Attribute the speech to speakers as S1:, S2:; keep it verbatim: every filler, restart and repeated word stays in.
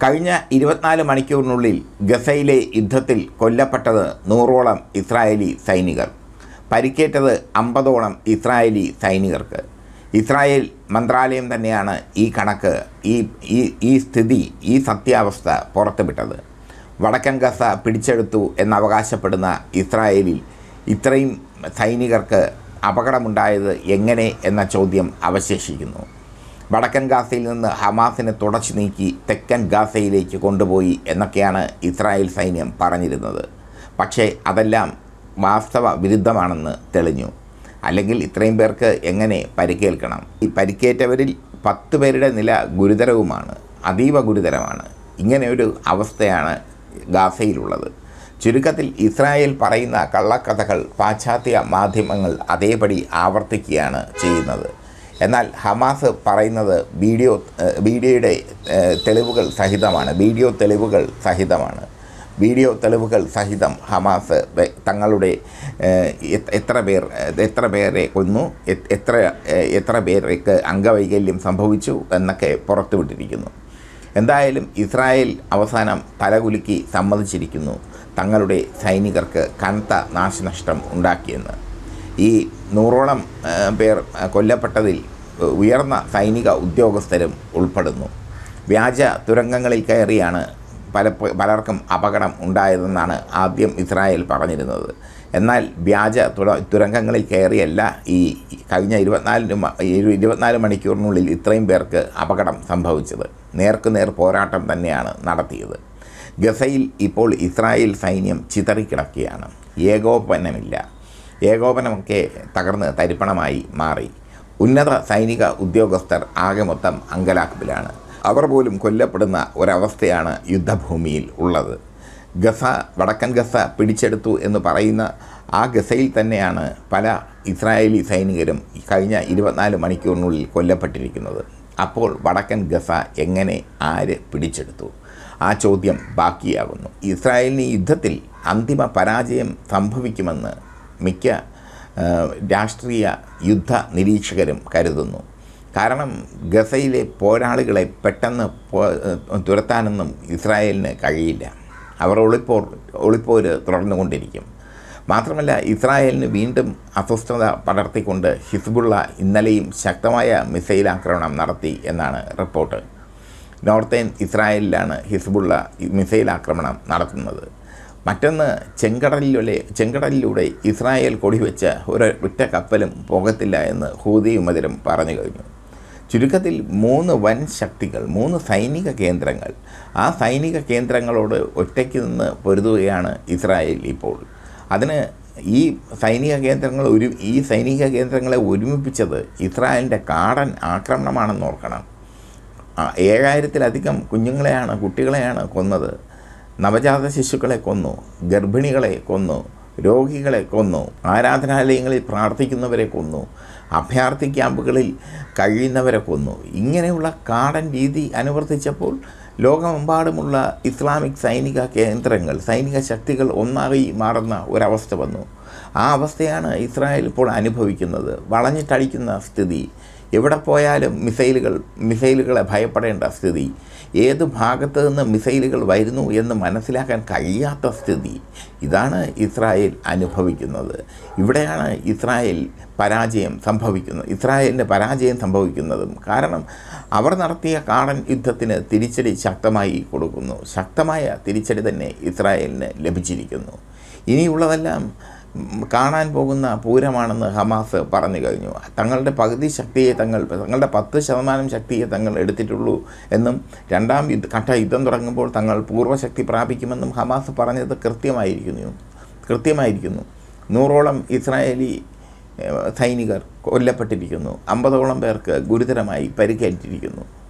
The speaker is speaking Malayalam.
S1: കഴിഞ്ഞ ഇരുപത്തിനാല് മണിക്കൂറിനുള്ളിൽ ഗസയിലെ യുദ്ധത്തിൽ കൊല്ലപ്പെട്ടത് നൂറോളം ഇസ്രായേലി സൈനികർ, പരിക്കേറ്റത് അമ്പതോളം ഇസ്രായേലി സൈനികർക്ക്. ഇസ്രായേൽ മന്ത്രാലയം തന്നെയാണ് ഈ കണക്ക്, ഈ ഈ ഈ സ്ഥിതി, ഈ സത്യാവസ്ഥ പുറത്തുവിട്ടത്. വടക്കൻ ഗസ പിടിച്ചെടുത്തു എന്നവകാശപ്പെടുന്ന ഇസ്രായേലിൽ ഇത്രയും സൈനികർക്ക് അപകടമുണ്ടായത് എങ്ങനെ എന്ന ചോദ്യം അവശേഷിക്കുന്നു. വടക്കൻ ഗാസയിൽ നിന്ന് ഹമാസിനെ തുടച്ചു നീക്കി തെക്കൻ ഗാസയിലേക്ക് കൊണ്ടുപോയി എന്നൊക്കെയാണ് ഇസ്രായേൽ സൈന്യം പറഞ്ഞിരുന്നത്. പക്ഷേ അതെല്ലാം വാസ്തവ വിരുദ്ധമാണെന്ന് തെളിഞ്ഞു. അല്ലെങ്കിൽ ഇത്രയും പേർക്ക് എങ്ങനെ പരിക്കേൽക്കണം? ഈ പരിക്കേറ്റവരിൽ പത്ത് പേരുടെ നില ഗുരുതരവുമാണ്, അതീവ ഗുരുതരമാണ്. ഇങ്ങനെയൊരു അവസ്ഥയാണ് ഗാസയിലുള്ളത്. ചുരുക്കത്തിൽ ഇസ്രായേൽ പറയുന്ന കള്ളക്കഥകൾ പാശ്ചാത്യ മാധ്യമങ്ങൾ അതേപടി ആവർത്തിക്കുകയാണ് ചെയ്യുന്നത്. എന്നാൽ ഹമാസ് പറയുന്നത് വീഡിയോ വീഡിയോയുടെ തെളിവുകൾ സഹിതമാണ് വീഡിയോ തെളിവുകൾ സഹിതമാണ് വീഡിയോ തെളിവുകൾ സഹിതം ഹമാസ് തങ്ങളുടെ എത്ര പേർ എത്ര പേരെ കൊന്നു, എത്ര എത്ര പേർക്ക് അംഗവൈകല്യം സംഭവിച്ചു എന്നൊക്കെ പുറത്തുവിട്ടിരിക്കുന്നു. എന്തായാലും ഇസ്രായേൽ അവസാനം തലകുലുക്കി സമ്മതിച്ചിരിക്കുന്നു തങ്ങളുടെ സൈനികർക്ക് കനത്ത നാശനഷ്ടം ഉണ്ടാക്കിയെന്ന്. ഈ നൂറോളം പേർ കൊല്ലപ്പെട്ടതിൽ ഉയർന്ന സൈനിക ഉദ്യോഗസ്ഥരും ഉൾപ്പെടുന്നു. വ്യാജ തുരങ്കങ്ങളിൽ കയറിയാണ് പല പലർക്കും അപകടം ഉണ്ടായതെന്നാണ് ആദ്യം ഇസ്രായേൽ പറഞ്ഞിരുന്നത്. എന്നാൽ വ്യാജ തുര തുരങ്കങ്ങളിൽ കയറിയല്ല ഈ കഴിഞ്ഞ ഇരുപത്തിനാല് ഇരുപത്തിനാല് മണിക്കൂറിനുള്ളിൽ ഇത്രയും പേർക്ക് അപകടം സംഭവിച്ചത്. നേർക്കുനേർ പോരാട്ടം തന്നെയാണ് നടത്തിയത്. ഗസയിൽ ഇപ്പോൾ ഇസ്രായേൽ സൈന്യം ചിതറിക്കിടക്കുകയാണ്. ഏകോപനമില്ല. ഏകോപനമൊക്കെ തകർന്ന് തരിപ്പണമായി മാറി. ഉന്നത സൈനിക ഉദ്യോഗസ്ഥർ ആകെ മൊത്തം അങ്കലാപ്പിലാണ്. അവർ പോലും കൊല്ലപ്പെടുന്ന ഒരവസ്ഥയാണ് യുദ്ധഭൂമിയിൽ ഉള്ളത്. ഗസ, വടക്കൻ ഗസ പിടിച്ചെടുത്തു എന്ന് പറയുന്ന ആ ഗസയിൽ തന്നെയാണ് പല ഇസ്രായേലി സൈനികരും കഴിഞ്ഞ ഇരുപത്തിനാല് മണിക്കൂറിനുള്ളിൽ കൊല്ലപ്പെട്ടിരിക്കുന്നത്. അപ്പോൾ വടക്കൻ ഗസ എങ്ങനെ, ആര് പിടിച്ചെടുത്തു? ആ ചോദ്യം ബാക്കിയാകുന്നു. ഇസ്രായേലിന് യുദ്ധത്തിൽ അന്തിമ പരാജയം സംഭവിക്കുമെന്ന് മിക്ക രാഷ്ട്രീയ യുദ്ധ നിരീക്ഷകരും കരുതുന്നു. കാരണം ഗസയിലെ പോരാളികളെ പെട്ടെന്ന് തുരത്താനൊന്നും ഇസ്രായേലിന് കഴിയില്ല. അവർ ഒളിപ്പോർ ഒളിപ്പോര് തുടർന്നുകൊണ്ടിരിക്കും. മാത്രമല്ല, ഇസ്രായേലിന് വീണ്ടും അസ്വസ്ഥത പടർത്തിക്കൊണ്ട് ഹിസ്ബുള്ള ഇന്നലെയും ശക്തമായ മിസൈൽ ആക്രമണം നടത്തി എന്നാണ് റിപ്പോർട്ട്. നോർത്തേൺ ഇസ്രായേലിലാണ് ഹിസ്ബുള്ള മിസൈൽ ആക്രമണം നടത്തുന്നത്. മറ്റൊന്ന്, ചെങ്കടലിലൂടെ ചെങ്കടലിലൂടെ ഇസ്രായേൽ കൊടിവെച്ച ഒരു ഒറ്റ കപ്പലും പോകത്തില്ല എന്ന് ഹൂതി വിമതരും പറഞ്ഞു കഴിഞ്ഞു. ചുരുക്കത്തിൽ മൂന്ന് വൻ ശക്തികൾ, മൂന്ന് സൈനിക കേന്ദ്രങ്ങൾ, ആ സൈനിക കേന്ദ്രങ്ങളോട് ഒറ്റയ്ക്ക് നിന്ന് പൊരുതുകയാണ് ഇസ്രായേൽ ഇപ്പോൾ. അതിന് ഈ സൈനിക കേന്ദ്രങ്ങൾ ഒരു ഈ സൈനിക കേന്ദ്രങ്ങളെ ഒരുമിപ്പിച്ചത് ഇസ്രായേലിൻ്റെ കാടൻ ആക്രമണമാണെന്ന് ഓർക്കണം. ഏഴായിരത്തിലധികം കുഞ്ഞുങ്ങളെയാണ്, കുട്ടികളെയാണ് കൊന്നത്. നവജാത ശിശുക്കളെ കൊന്നു, ഗർഭിണികളെ കൊന്നു, രോഗികളെ കൊന്നു, ആരാധനാലയങ്ങളിൽ പ്രാർത്ഥിക്കുന്നവരെ കൊന്നു, അഭയാർത്ഥി ക്യാമ്പുകളിൽ കഴിയുന്നവരെ കൊന്നു. ഇങ്ങനെയുള്ള കാടൻ രീതി അനുവർത്തിച്ചപ്പോൾ ലോകമെമ്പാടുമുള്ള ഇസ്ലാമിക് സൈനിക കേന്ദ്രങ്ങൾ, സൈനിക ശക്തികൾ ഒന്നായി മാറുന്ന ഒരവസ്ഥ വന്നു. ആ അവസ്ഥയാണ് ഇസ്രായേൽ ഇപ്പോൾ അനുഭവിക്കുന്നത്. വളഞ്ഞിട്ടടിക്കുന്ന സ്ഥിതി, എവിടെ പോയാലും മിസൈലുകൾ മിസൈലുകളെ ഭയപ്പെടേണ്ട സ്ഥിതി, ഏത് ഭാഗത്ത് നിന്ന് മിസൈലുകൾ വരുന്നു എന്ന് മനസ്സിലാക്കാൻ കഴിയാത്ത സ്ഥിതി. ഇതാണ് ഇസ്രായേൽ അനുഭവിക്കുന്നത്. ഇവിടെയാണ് ഇസ്രായേൽ പരാജയം സംഭവിക്കുന്നത് ഇസ്രായേലിൻ്റെ പരാജയം സംഭവിക്കുന്നതും. കാരണം അവർ നടത്തിയ കാടൻ യുദ്ധത്തിന് തിരിച്ചടി ശക്തമായി കൊടുക്കുന്നു. ശക്തമായ തിരിച്ചടി തന്നെ ഇസ്രായേലിന് ലഭിച്ചിരിക്കുന്നു. ഇനിയുള്ളതെല്ലാം കാണാൻ പോകുന്ന പൂരമാണെന്ന് ഹമാസ് പറഞ്ഞു കഴിഞ്ഞു. തങ്ങളുടെ പകുതി ശക്തിയെ തങ്ങൾ തങ്ങളുടെ പത്ത് ശതമാനം ശക്തിയെ തങ്ങൾ എടുത്തിട്ടുള്ളൂ എന്നും രണ്ടാം യുദ്ധ ഘട്ട യുദ്ധം തുടങ്ങുമ്പോൾ തങ്ങൾ പൂർവ്വശക്തി പ്രാപിക്കുമെന്നും ഹമാസ് പറഞ്ഞത് കൃത്യമായിരിക്കുന്നു കൃത്യമായിരിക്കുന്നു നൂറോളം ഇസ്രായേലി സൈനികർ കൊല്ലപ്പെട്ടിരിക്കുന്നു. അമ്പതോളം പേർക്ക് ഗുരുതരമായി പരിക്കേറ്റിരിക്കുന്നു.